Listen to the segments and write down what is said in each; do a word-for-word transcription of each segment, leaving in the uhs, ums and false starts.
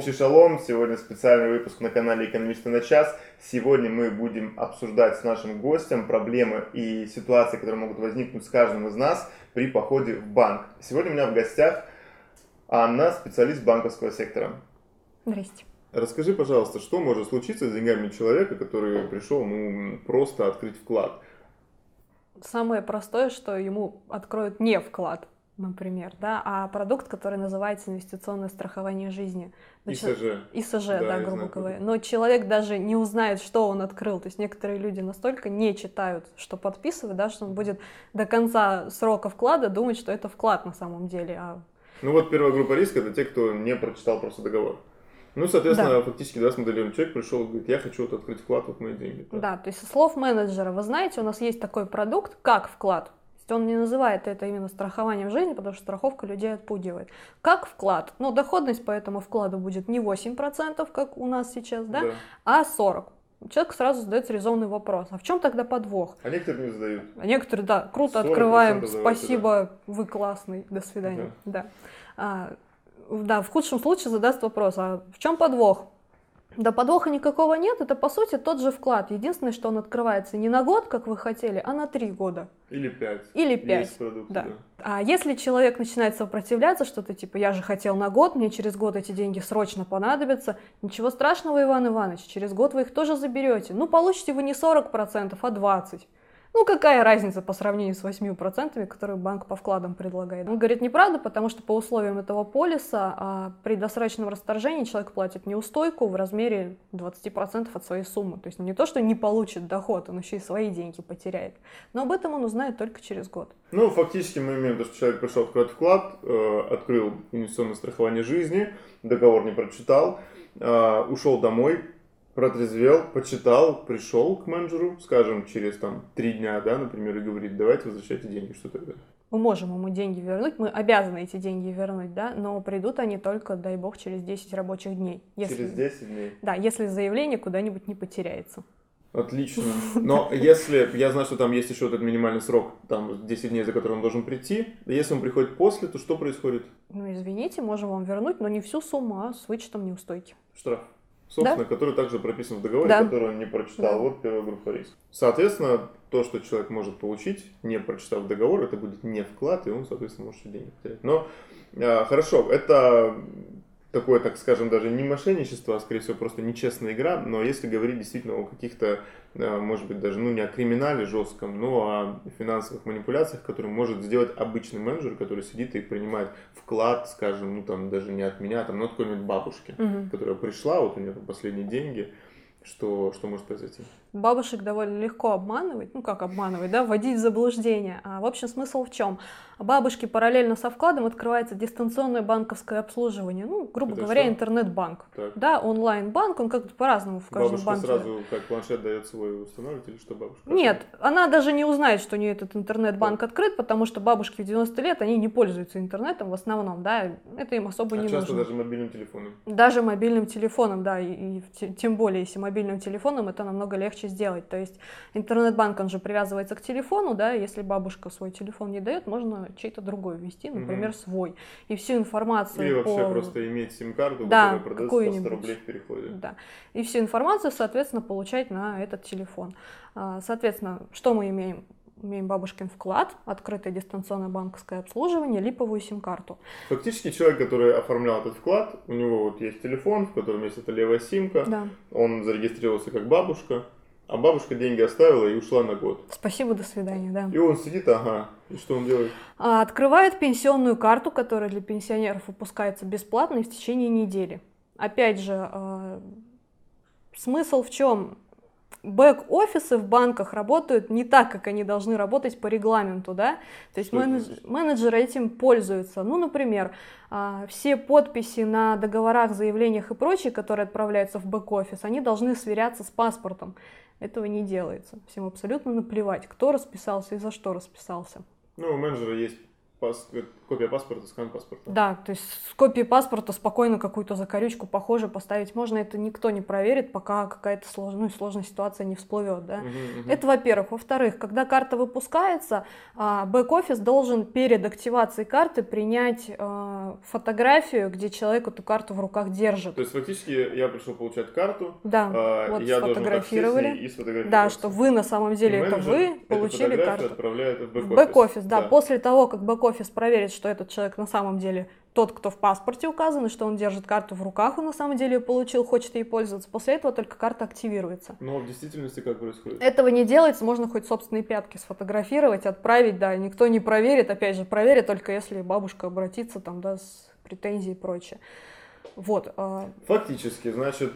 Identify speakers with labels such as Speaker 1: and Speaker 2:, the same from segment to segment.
Speaker 1: Общий шалом. Сегодня специальный выпуск на канале «Экономисты на час». Сегодня мы будем обсуждать с нашим гостем проблемы и ситуации, которые могут возникнуть с каждым из нас при походе в банк. Сегодня у меня в гостях Анна, специалист банковского сектора.
Speaker 2: Здрасте.
Speaker 1: Расскажи, пожалуйста, что может случиться с деньгами человека, который пришел ну, просто открыть вклад?
Speaker 2: Самое простое, что ему откроют не вклад, например, да, а продукт, который называется инвестиционное страхование жизни. Но
Speaker 1: ИСЖ.
Speaker 2: Чел... ИСЖ, да,
Speaker 1: да
Speaker 2: грубо
Speaker 1: знаю,
Speaker 2: говоря. Но человек даже не узнает, что он открыл. То есть некоторые люди настолько не читают, что подписывают, да, что он будет до конца срока вклада думать, что это вклад на самом деле. А...
Speaker 1: Ну вот первая группа риска — это те, кто не прочитал просто договор. Ну, соответственно, да. фактически, да, смоделируем. Человек пришел и говорит, я хочу вот открыть вклад, вот мои деньги.
Speaker 2: Да. да, то есть со слов менеджера, вы знаете, у нас есть такой продукт, как вклад. Он не называет это именно страхованием жизни, потому что страховка людей отпугивает. Как вклад? Ну, доходность по этому вкладу будет не восемь процентов, как у нас сейчас, да, да. а сорок процентов. Человек сразу задает резонный вопрос. А в чем тогда подвох?
Speaker 1: А некоторые не задают.
Speaker 2: А некоторые, да, круто открываем,
Speaker 1: давайте,
Speaker 2: спасибо,
Speaker 1: да.
Speaker 2: вы классный, до свидания.
Speaker 1: Да.
Speaker 2: Да. А, да, в худшем случае задаст вопрос, а в чем подвох? Да подвоха никакого нет, это по сути тот же вклад. Единственное, что он открывается не на год, как вы хотели, а на три года.
Speaker 1: Или пять.
Speaker 2: Или пять.
Speaker 1: Продукты,
Speaker 2: да.
Speaker 1: да.
Speaker 2: А если человек начинает сопротивляться, что-то типа «я же хотел на год, мне через год эти деньги срочно понадобятся», ничего страшного, Иван Иванович, через год вы их тоже заберете. Ну, получите вы не сорок процентов, а двадцать процентов. Ну, какая разница по сравнению с восемью процентами, которые банк по вкладам предлагает? Он говорит неправда, потому что по условиям этого полиса а, при досрочном расторжении человек платит неустойку в размере двадцать процентов от своей суммы. То есть не то, что не получит доход, он еще и свои деньги потеряет. Но об этом он узнает только через год.
Speaker 1: Ну, фактически мы имеем то, что человек пришел открыть вклад, э, открыл инвестиционное страхование жизни, договор не прочитал, э, ушел домой, протрезвел, почитал, пришел к менеджеру, скажем, через там три дня, да, например, и говорит, давайте возвращайте деньги, что тогда?
Speaker 2: Мы можем ему деньги вернуть, мы обязаны эти деньги вернуть, да, но придут они только, дай бог, через десять рабочих дней.
Speaker 1: Если, через десять дней?
Speaker 2: Да, если заявление куда-нибудь не потеряется.
Speaker 1: Отлично. Но если, я знаю, что там есть еще этот минимальный срок, там десять дней, за который он должен прийти, если он приходит после, то что происходит?
Speaker 2: Ну, извините, можем вам вернуть, но не всю сумму, а с вычетом неустойки.
Speaker 1: Штраф. Собственно,
Speaker 2: да?
Speaker 1: который также прописан в договоре,
Speaker 2: да.
Speaker 1: который он не прочитал. Да. Вот первая группа риска. Соответственно, то, что человек может получить, не прочитав договор, это будет не вклад, и он, соответственно, может деньги потерять. Но а, хорошо, это такое, так скажем, даже не мошенничество, а, скорее всего, просто нечестная игра. Но если говорить действительно о каких-то, может быть, даже ну, не о криминале жестком, но о финансовых манипуляциях, которые может сделать обычный менеджер, который сидит и принимает вклад, скажем, ну там даже не от меня, там, но от какой-нибудь бабушки, угу. которая пришла, вот у нее там последние деньги, что, что может произойти?
Speaker 2: Бабушек довольно легко обманывать, ну как обманывать, да, вводить в заблуждение. А в общем смысл в чем? Бабушке параллельно со вкладом открывается дистанционное банковское обслуживание, ну, грубо
Speaker 1: Это
Speaker 2: говоря,
Speaker 1: что?
Speaker 2: интернет-банк.
Speaker 1: Так.
Speaker 2: Да, онлайн-банк, он как-то по-разному в каждом
Speaker 1: бабушка
Speaker 2: банке.
Speaker 1: Бабушка сразу, как планшет дает свой, устанавливать или что бабушка?
Speaker 2: Нет, она даже не узнает, что у нее этот интернет-банк так. открыт, потому что бабушки в девяносто лет, они не пользуются интернетом в основном, да, это им особо
Speaker 1: а
Speaker 2: не
Speaker 1: часто
Speaker 2: нужно.
Speaker 1: даже мобильным телефоном?
Speaker 2: Даже мобильным телефоном, да, и, и тем более, если мобильным телефоном, это намного легче сделать. То есть интернет-банк, он же привязывается к телефону, да, если бабушка свой телефон не дает, можно чей-то другой ввести, например, угу. свой. И всю информацию
Speaker 1: Или
Speaker 2: по...
Speaker 1: вообще просто иметь сим-карту,
Speaker 2: да,
Speaker 1: которая продается по сто рублей в переходе.
Speaker 2: Да, и всю информацию, соответственно, получать на этот телефон. Соответственно, что мы имеем? Имеем бабушкин вклад, открытое дистанционное банковское обслуживание, липовую сим-карту.
Speaker 1: Фактически человек, который оформлял этот вклад, у него вот есть телефон, в котором есть эта левая симка,
Speaker 2: да.
Speaker 1: он зарегистрировался как бабушка, а бабушка деньги оставила и ушла на год.
Speaker 2: Спасибо, до свидания, да.
Speaker 1: И он сидит, ага, и что он делает?
Speaker 2: А, открывает пенсионную карту, которая для пенсионеров выпускается бесплатно и в течение недели. Опять же, э, смысл в чем? Бэк-офисы в банках работают не так, как они должны работать по регламенту, да? То есть менедж- менеджеры этим пользуются. Ну, например, все подписи на договорах, заявлениях и прочее, которые отправляются в бэк-офис, они должны сверяться с паспортом. Этого не делается. Всем абсолютно наплевать, кто расписался и за что расписался.
Speaker 1: Ну, у менеджера есть Пас... Копия паспорта, скан паспорта.
Speaker 2: Да, то есть с копией паспорта спокойно какую-то закорючку похоже поставить можно, это никто не проверит, пока какая-то слож... ну, сложная ситуация не всплывет, да.
Speaker 1: Uh-huh, uh-huh.
Speaker 2: Это во-первых. Во-вторых, когда карта выпускается, бэк-офис должен перед активацией карты принять фотографию, где человек эту карту в руках держит.
Speaker 1: То есть фактически я пришел получать карту,
Speaker 2: да,
Speaker 1: а,
Speaker 2: вот
Speaker 1: я
Speaker 2: сфотографировали,
Speaker 1: должен и сфотографировать.
Speaker 2: Да, что вы на самом деле это вы получили карту.
Speaker 1: Отправляет в бэк-офис.
Speaker 2: В бэк-офис, да.
Speaker 1: да.
Speaker 2: После того, как бэк-офис проверит, что этот человек на самом деле тот, кто в паспорте указан, и что он держит карту в руках, он на самом деле ее получил, хочет ей пользоваться, после этого только карта активируется.
Speaker 1: Но в действительности как происходит?
Speaker 2: Этого не делается, можно хоть собственные пятки сфотографировать, отправить, да, никто не проверит, опять же, проверит только если бабушка обратится там, да, с претензией и прочее. Вот.
Speaker 1: Фактически, значит,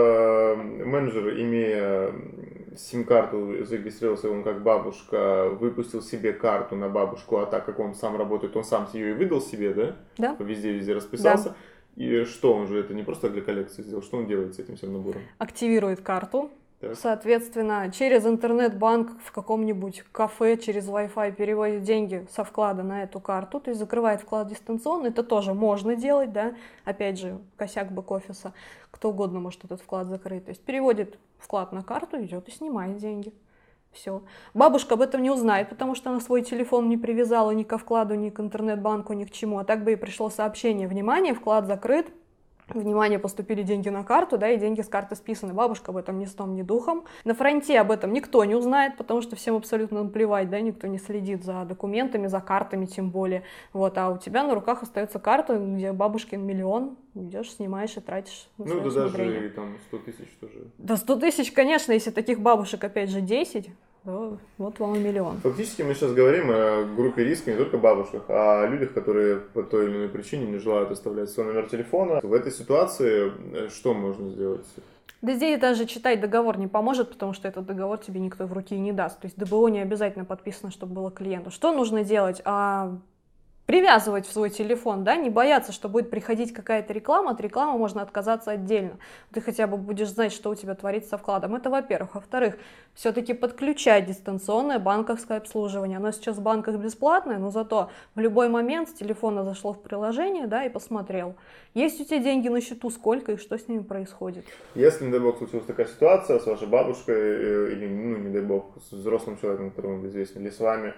Speaker 1: менеджер, имея сим-карту, зарегистрировался он как бабушка, выпустил себе карту на бабушку, а так как он сам работает, он сам ее и выдал себе, да?
Speaker 2: Да.
Speaker 1: Везде-везде расписался.
Speaker 2: Да.
Speaker 1: И что он же это не просто для коллекции сделал, что он делает с этим всем набором?
Speaker 2: Активирует карту.
Speaker 1: Так.
Speaker 2: Соответственно, через интернет-банк в каком-нибудь кафе, через Wi-Fi переводит деньги со вклада на эту карту, то есть закрывает вклад дистанционно, это тоже можно делать, да, опять же, косяк бэк-офиса, кто угодно может этот вклад закрыть, то есть переводит вклад на карту, идет и снимает деньги. Все. Бабушка об этом не узнает, потому что она свой телефон не привязала ни ко вкладу, ни к интернет-банку, ни к чему, а так бы и пришло сообщение: внимание, вклад закрыт, внимание, поступили деньги на карту, да, и деньги с карты списаны. Бабушка об этом ни сном, ни духом. На фронте об этом никто не узнает, потому что всем абсолютно наплевать, да, никто не следит за документами, за картами тем более. Вот, а у тебя на руках остается карта, где бабушкин миллион, идешь, снимаешь и тратишь на
Speaker 1: Ну,
Speaker 2: свое
Speaker 1: да
Speaker 2: усмотрение.
Speaker 1: даже и там сто тысяч тоже.
Speaker 2: Да сто тысяч, конечно, если таких бабушек, опять же, десять, то вот вам и миллион.
Speaker 1: Фактически мы сейчас говорим о группе риска, не только бабушках, а о людях, которые по той или иной причине не желают оставлять свой номер телефона. В этой ситуации что можно сделать?
Speaker 2: Да здесь даже читать договор не поможет, потому что этот договор тебе никто в руки не даст. То есть ДБО не обязательно подписано, чтобы было клиенту. Что нужно делать? А привязывать в свой телефон, да, не бояться, что будет приходить какая-то реклама, от рекламы можно отказаться отдельно. Ты хотя бы будешь знать, что у тебя творится со вкладом. Это во-первых. Во-вторых, все-таки подключать дистанционное банковское обслуживание. Оно сейчас в банках бесплатное, но зато в любой момент с телефона зашло в приложение, да, и посмотрел, есть у тебя деньги на счету, сколько и что с ними происходит.
Speaker 1: Если, не дай бог, случилась такая ситуация с вашей бабушкой или, ну, не дай бог, с взрослым человеком, которому вы известны, или с вами,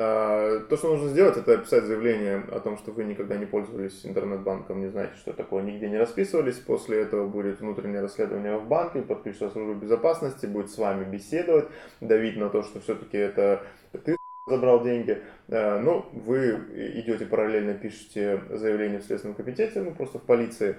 Speaker 1: то, что нужно сделать, это описать заявление о том, что вы никогда не пользовались интернет-банком, не знаете, что такое, нигде не расписывались. После этого будет внутреннее расследование в банке, подключится служба безопасности, будет с вами беседовать, давить на то, что все-таки это ты забрал деньги. Ну, вы идете параллельно, пишете заявление в Следственном комитете, ну, просто в полиции,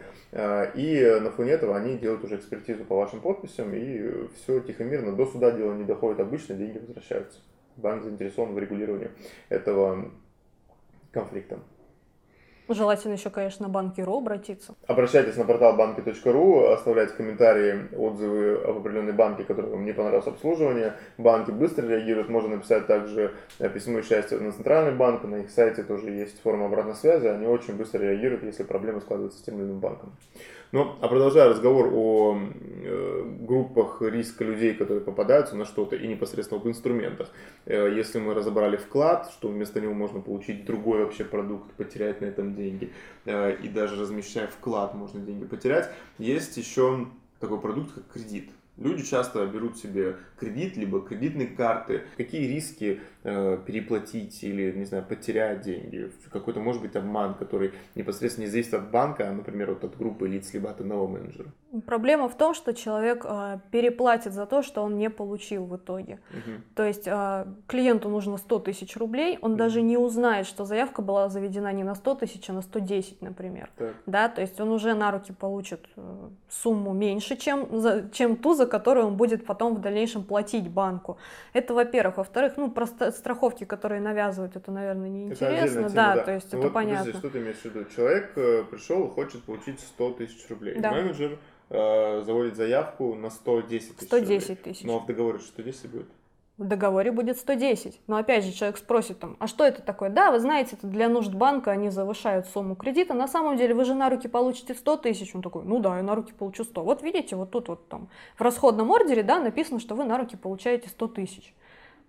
Speaker 1: и на фоне этого они делают уже экспертизу по вашим подписям, и все тихо-мирно, до суда дело не доходит, обычно деньги возвращаются. Банк заинтересован в регулировании этого конфликта.
Speaker 2: Желательно еще, конечно, на банки.ру обратиться.
Speaker 1: Обращайтесь на портал банки точка ру, оставляйте комментарии, отзывы об определенной банке, которой вам не понравилось обслуживание. Банки быстро реагируют. Можно написать также письмо счастья на Центральный банк. На их сайте тоже есть форма обратной связи. Они очень быстро реагируют, если проблемы складываются с тем или иным банком. Ну, а продолжая разговор о э, группах риска людей, которые попадаются на что-то, и непосредственно об инструментах. Э, если мы разобрали вклад, что вместо него можно получить другой вообще продукт, потерять на этом деньги, э, и даже размещая вклад, можно деньги потерять, есть еще такой продукт, как кредит. Люди часто берут себе кредит, либо кредитные карты. Какие риски э, переплатить или, не знаю, потерять деньги? Какой-то, может быть, обман, который непосредственно не зависит от банка, а, например, вот от группы лиц, либо от одного менеджера.
Speaker 2: Проблема в том, что человек э, переплатит за то, что он не получил в итоге.
Speaker 1: Uh-huh.
Speaker 2: То есть э, клиенту нужно сто тысяч рублей, он uh-huh. даже не узнает, что заявка была заведена не на сто тысяч, а на сто десять, например.
Speaker 1: Так.
Speaker 2: Да, то есть он уже на руки получит э, сумму меньше, чем, за, чем ту, за которую он будет потом в дальнейшем платить банку. Это, во-первых. Во-вторых, ну, просто страховки, которые навязывают, это, наверное, неинтересно.
Speaker 1: Это
Speaker 2: да,
Speaker 1: тема, да,
Speaker 2: то есть
Speaker 1: ну,
Speaker 2: это
Speaker 1: вот,
Speaker 2: понятно.
Speaker 1: Подожди, что ты имеешь в виду? Человек э, пришел и хочет получить сто тысяч рублей.
Speaker 2: Да.
Speaker 1: Менеджер э, заводит заявку на сто десять тысяч
Speaker 2: сто десять тысяч.
Speaker 1: Ну, а в договоре сто десять будет?
Speaker 2: В договоре будет сто десять. Но опять же человек спросит там, а что это такое? Да, вы знаете, это для нужд банка, они завышают сумму кредита. На самом деле вы же на руки получите сто тысяч. Он такой, ну да, я на руки получу сто. Вот видите, вот тут вот там в расходном ордере, да, написано, что вы на руки получаете сто тысяч.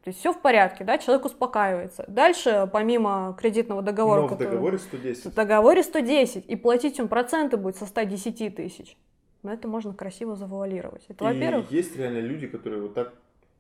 Speaker 2: То есть все в порядке, да, человек успокаивается. Дальше, помимо кредитного договора...
Speaker 1: Но в
Speaker 2: который...
Speaker 1: договоре сто десять.
Speaker 2: В договоре сто десять, и платить он проценты будет со ста десяти тысяч. Но это можно красиво завуалировать. Это,
Speaker 1: и
Speaker 2: во-первых...
Speaker 1: есть реально люди, которые вот так,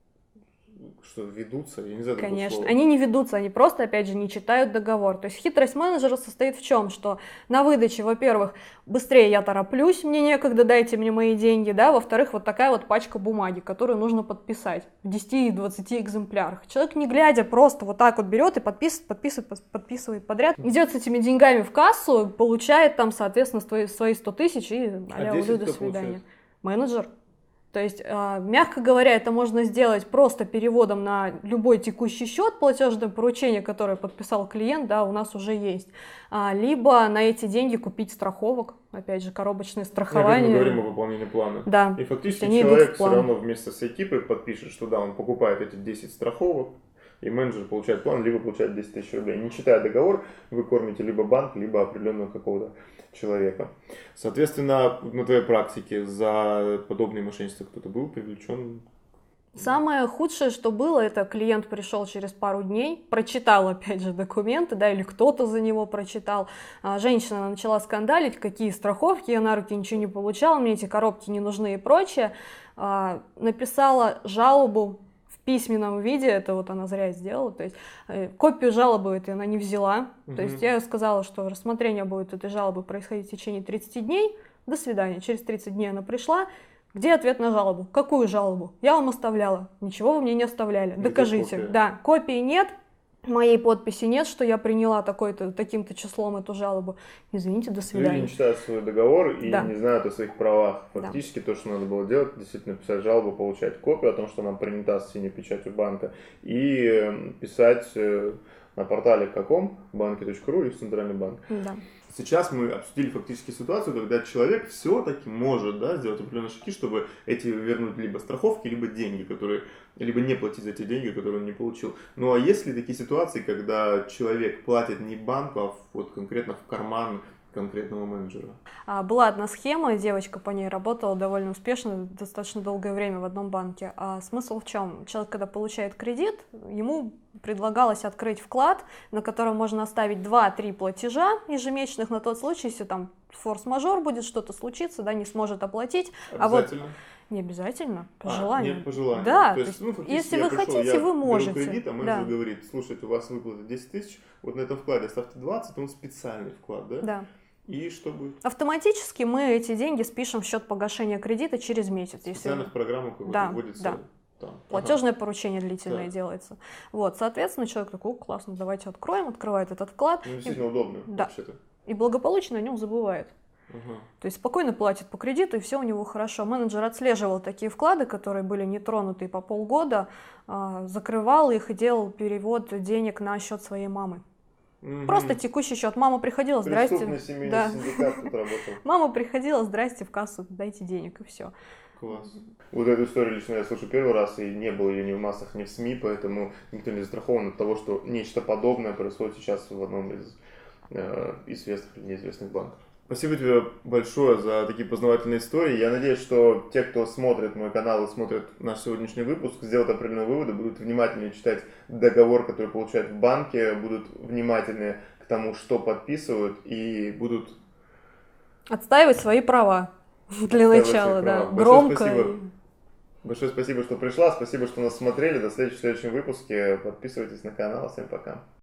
Speaker 1: что ведутся, я не знаю,
Speaker 2: Конечно,
Speaker 1: слово.
Speaker 2: они не ведутся, они просто, опять же, не читают договор. То есть хитрость менеджера состоит в чем? Что на выдаче, во-первых, быстрее я тороплюсь, мне некогда, дайте мне мои деньги, да, во-вторых, вот такая вот пачка бумаги, которую нужно подписать в десяти-двадцати экземплярах. Человек, не глядя, просто вот так вот берет и подписывает, подписывает, подписывает подряд, идет с этими деньгами в кассу, получает там, соответственно, свои, свои сто тысяч и а-ля,
Speaker 1: а
Speaker 2: до свидания. Менеджер. То есть, э, мягко говоря, это можно сделать просто переводом на любой текущий счет, платежное поручение, которое подписал клиент, да, у нас уже есть. А, либо на эти деньги купить страховок, опять же, коробочное страхование.
Speaker 1: Мы говорим о выполнении плана.
Speaker 2: Да.
Speaker 1: И фактически
Speaker 2: они
Speaker 1: человек
Speaker 2: все
Speaker 1: равно вместе с экипой подпишет, что да, он покупает эти десять страховок, и менеджер получает план, либо получает десять тысяч рублей. Не читая договор, вы кормите либо банк, либо определенного какого-то человека. Соответственно, на твоей практике за подобные мошенничества кто-то был привлечен?
Speaker 2: Самое худшее, что было, это клиент пришел через пару дней, прочитал опять же документы, да, или кто-то за него прочитал. А женщина начала скандалить, какие страховки, я на руки ничего не получала, мне эти коробки не нужны и прочее. А, написала жалобу в письменном виде, это вот она зря сделала, то есть э, копию жалобы этой она не взяла, угу. То есть я сказала, что рассмотрение будет этой жалобы происходить в течение тридцати дней, до свидания, через тридцать дней она пришла. Где ответ на жалобу? Какую жалобу? Я вам оставляла. Ничего вы мне не оставляли. Где докажите. Копия? Да, копии нет, моей подписи нет, что я приняла такой-то, таким-то числом эту жалобу. Извините, до свидания.
Speaker 1: Люди не читают свой договор и
Speaker 2: да.
Speaker 1: не знают о своих правах. Фактически да. То, что надо было делать, действительно писать жалобу, получать копию о том, что она принята с синей печатью банка, и писать на портале каком? банки точка ру и в Центральный банк.
Speaker 2: Да.
Speaker 1: Сейчас мы обсудили фактически ситуацию, когда человек все-таки может, да, сделать определенные шаги, чтобы эти вернуть либо страховки, либо деньги, которые, либо не платить за те деньги, которые он не получил. Ну а есть ли такие ситуации, когда человек платит не банку, а вот конкретно в карман конкретного менеджера?
Speaker 2: Была одна схема, девочка по ней работала довольно успешно, достаточно долгое время в одном банке. А смысл в чем? Человек, когда получает кредит, ему предлагалось открыть вклад, на котором можно оставить два-три платежа ежемесячных на тот случай, если там форс-мажор будет, что-то случится, да, не сможет оплатить.
Speaker 1: Обязательно?
Speaker 2: А вот не обязательно, по
Speaker 1: а,
Speaker 2: желанию.
Speaker 1: Нет, по желанию.
Speaker 2: Да,
Speaker 1: то есть, ну,
Speaker 2: если вы
Speaker 1: пришел,
Speaker 2: хотите, вы можете.
Speaker 1: Беру кредит, а менеджер
Speaker 2: да.
Speaker 1: говорит, слушайте, у вас выплата десять тысяч, вот на этом вкладе оставьте двадцать, он специальный вклад, да?
Speaker 2: Да.
Speaker 1: И что будет?
Speaker 2: Автоматически мы эти деньги спишем в счет погашения кредита через месяц.
Speaker 1: Специально
Speaker 2: если...
Speaker 1: в программу как
Speaker 2: да,
Speaker 1: вводится.
Speaker 2: Да.
Speaker 1: Там.
Speaker 2: Платежное
Speaker 1: ага.
Speaker 2: поручение длительное
Speaker 1: да.
Speaker 2: делается. Вот, соответственно, человек такой, классно, давайте откроем, открывает этот вклад.
Speaker 1: Ну, действительно и... удобно.
Speaker 2: Да.
Speaker 1: Вообще-то.
Speaker 2: И благополучно о нем забывает.
Speaker 1: Ага.
Speaker 2: То есть спокойно платит по кредиту, и все у него хорошо. Менеджер отслеживал такие вклады, которые были не тронуты по полгода, закрывал их и делал перевод денег на счет своей мамы. Угу. Просто текущий счет. Мама приходила, здрасте.
Speaker 1: Преступный семейный
Speaker 2: да.
Speaker 1: синдикат тут работал.
Speaker 2: Мама приходила, здрасте, в кассу, дайте денег, и все.
Speaker 1: Класс. Вот эту историю лично я слышу первый раз, и не было ее ни в массах, ни в СМИ, поэтому никто не застрахован от того, что нечто подобное происходит сейчас в одном из э, известных или неизвестных банков. Спасибо тебе большое за такие познавательные истории. Я надеюсь, что те, кто смотрит мой канал и смотрит наш сегодняшний выпуск, сделают определенные выводы, будут внимательнее читать договор, который получают в банке, будут внимательнее к тому, что подписывают, и будут
Speaker 2: отстаивать свои права для начала, да, громко.
Speaker 1: Спасибо. Большое спасибо, что пришла, спасибо, что нас смотрели. До встречи в следующем выпуске. Подписывайтесь на канал. Всем пока.